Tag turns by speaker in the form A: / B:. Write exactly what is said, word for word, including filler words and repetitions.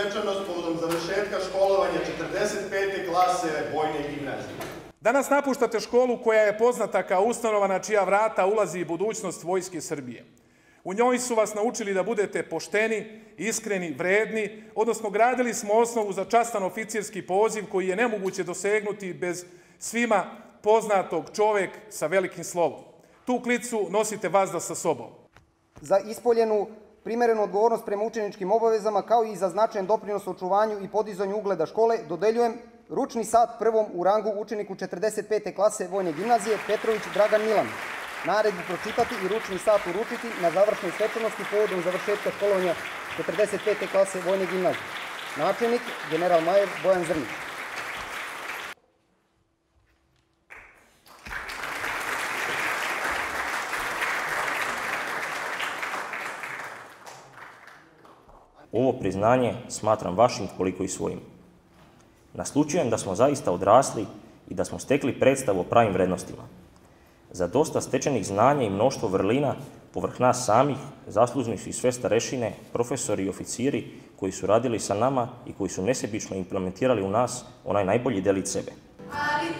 A: svečanost povodom završetka školovanja četrdeset pete klase Vojne gimnazije.
B: Danas napuštate školu koja je poznata kao ustanova na čija vrata ulazi budućnost Vojske Srbije. U njoj su vas naučili da budete pošteni, iskreni, vredni, odnosno gradili smo osnovu za častan oficirski poziv koji je nemoguće dosegnuti bez svima poznatog čovek sa velikim slovom. Tu klicu nosite vazda sa sobom.
C: Za ispoljenu primerenu odgovornost prema učeničkim obavezama, kao i za značajan doprinos očuvanju i podizanju ugleda škole, dodeljujem ručni sat prvom u rangu učeniku četrdeset pete klase Vojne gimnazije Petrović Dragan Milan. Naredbu pročitati i ručni sat uručiti na završnoj svečanosti povodom završetka školovanja četrdeset pete klase Vojne gimnazije. Načelnik, general majer Bojan Zrnić.
D: Ovo priznanje smatram vašim koliko i svojim. Naslučujem da smo zaista odrasli i da smo stekli predstavu o pravim vrednostima. Za dosta stečenih znanja i mnoštvo vrlina, povrh nas samih, zaslužni su i sve starešine, profesori i oficiri koji su radili sa nama i koji su nesebično implementirali u nas onaj najbolji delić sebe.
E: Ali